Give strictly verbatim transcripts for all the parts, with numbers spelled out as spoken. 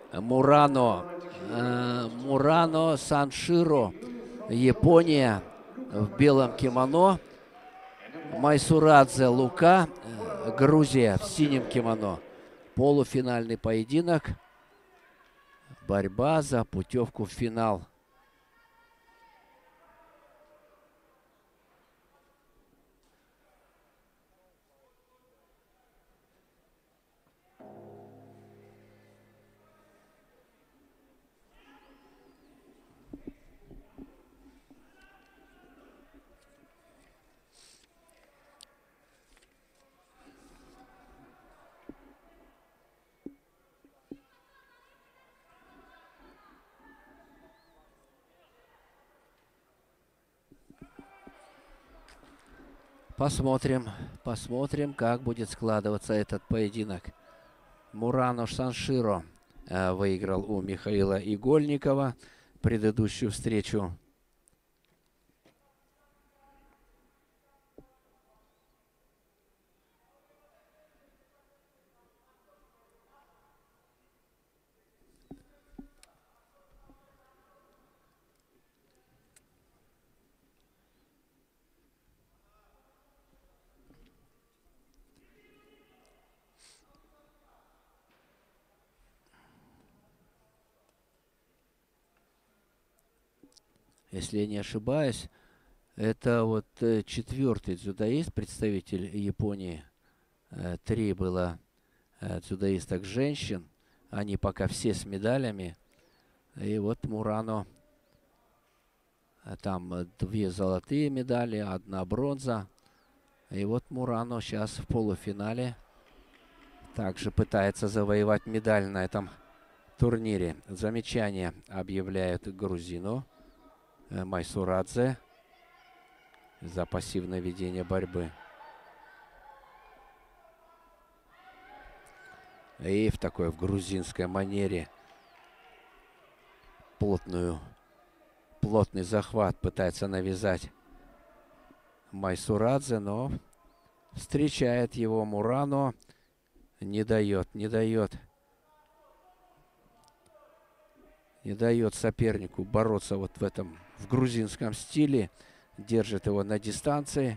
Мурано, э, Мурано Санширо, Япония, в белом кимоно. Майсурадзе Лука, э, Грузия, в синем кимоно. Полуфинальный поединок. Борьба за путевку в финал. Посмотрим, посмотрим, как будет складываться этот поединок. Мурано Санширо э, выиграл у Михаила Игольникова предыдущую встречу. Если я не ошибаюсь, это вот э, четвертый дзюдоист, представитель Японии. Э, три было э, дзюдоисток женщин. Они пока все с медалями. И вот Мурано. э, Там э, две золотые медали, одна бронза. И вот Мурано сейчас в полуфинале. Также пытается завоевать медаль на этом турнире. Замечание объявляет грузину э, Майсурадзе за пассивное ведение борьбы. И в такой в грузинской манере плотную, плотный захват пытается навязать Майсурадзе, но встречает его Мурано. Не дает, не дает. Не дает сопернику бороться вот в этом, в грузинском стиле. Держит его на дистанции.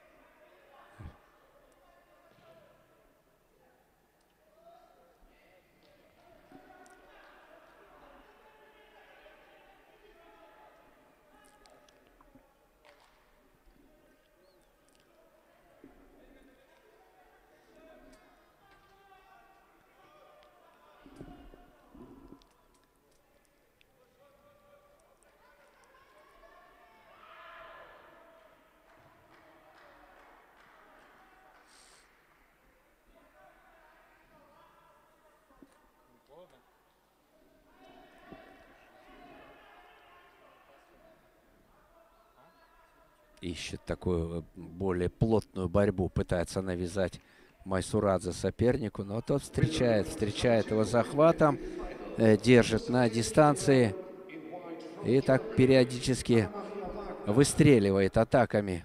Ищет такую более плотную борьбу, пытается навязать Майсурадзе сопернику, но тот встречает, встречает его захватом, э, держит на дистанции и так периодически выстреливает атаками.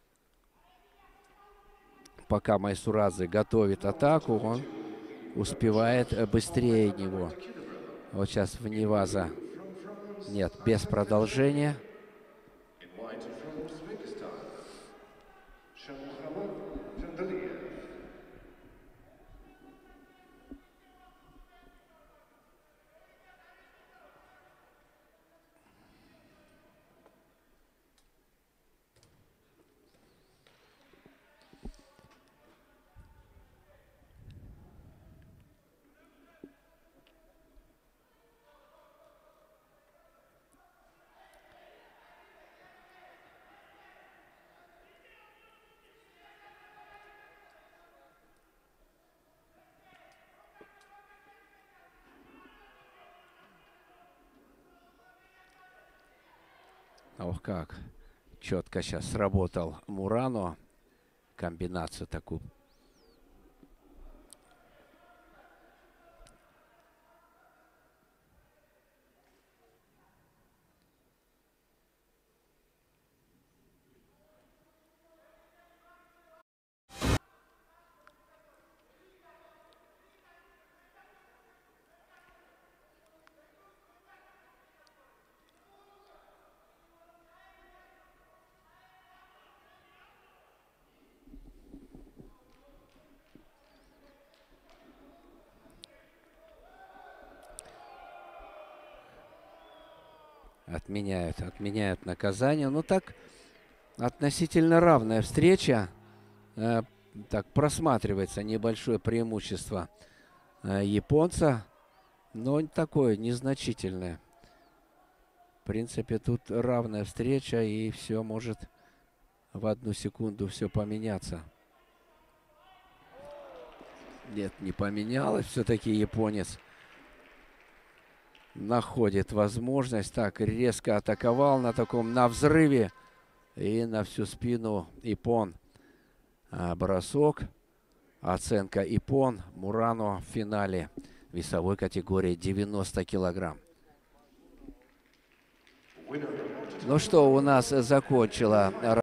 Пока Майсурадзе готовит атаку, он успевает быстрее него. Вот сейчас Вниваза. Нет, без продолжения. Ох, как четко сейчас сработал Мурано. Комбинацию такую. Отменяют, отменяют наказание. Ну так, относительно равная встреча. Э, так, просматривается небольшое преимущество э, японца, но такое незначительное. В принципе, тут равная встреча, и все может в одну секунду все поменяться. Нет, не поменялось. Все-таки японец находит возможность. Так, резко атаковал на таком, на взрыве. И на всю спину Иппон. А, бросок. Оценка Иппон. Мурано в финале весовой категории девяносто килограмм. Ну что, у нас закончила